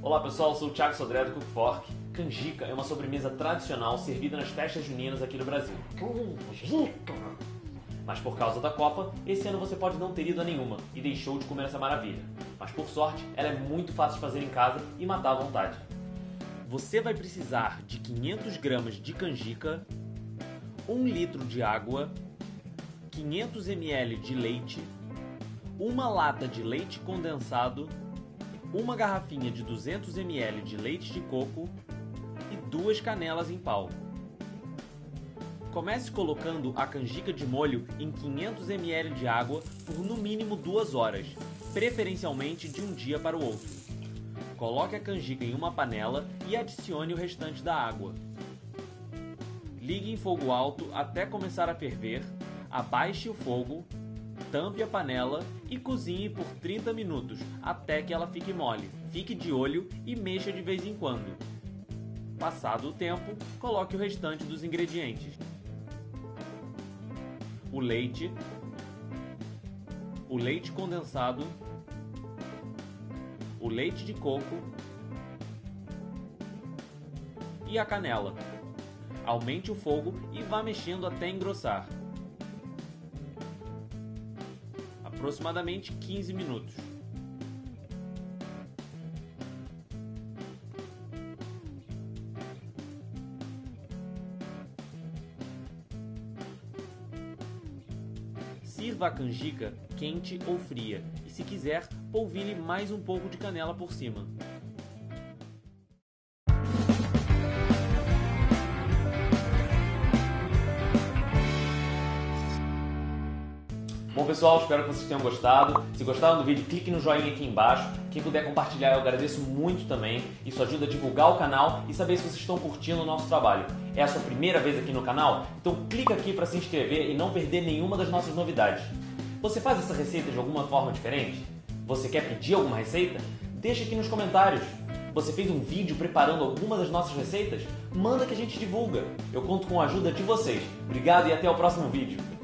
Olá pessoal, sou o Thiago Sodré do Cook Fork. Canjica é uma sobremesa tradicional servida nas festas juninas aqui no Brasil. Canjica! Mas por causa da Copa, esse ano você pode não ter ido a nenhuma e deixou de comer essa maravilha. Mas por sorte, ela é muito fácil de fazer em casa e matar à vontade. Você vai precisar de 500 gramas de canjica, 1 litro de água, 500 ml de leite, uma lata de leite condensado, uma garrafinha de 200 ml de leite de coco e 2 canelas em pau. Comece colocando a canjica de molho em 500 ml de água por no mínimo 2 horas, preferencialmente de um dia para o outro. Coloque a canjica em uma panela e adicione o restante da água. Ligue em fogo alto até começar a ferver, abaixe o fogo, tampe a panela e cozinhe por 30 minutos até que ela fique mole. Fique de olho e mexa de vez em quando. Passado o tempo, coloque o restante dos ingredientes: o leite condensado, o leite de coco e a canela. Aumente o fogo e vá mexendo até engrossar. Aproximadamente 15 minutos. Sirva a canjica quente ou fria e, se quiser, polvilhe mais um pouco de canela por cima. Bom pessoal, espero que vocês tenham gostado. Se gostaram do vídeo, clique no joinha aqui embaixo. Quem puder compartilhar eu agradeço muito também. Isso ajuda a divulgar o canal e saber se vocês estão curtindo o nosso trabalho. É a sua primeira vez aqui no canal? Então clica aqui para se inscrever e não perder nenhuma das nossas novidades. Você faz essa receita de alguma forma diferente? Você quer pedir alguma receita? Deixa aqui nos comentários. Você fez um vídeo preparando alguma das nossas receitas? Manda que a gente divulga. Eu conto com a ajuda de vocês. Obrigado e até o próximo vídeo.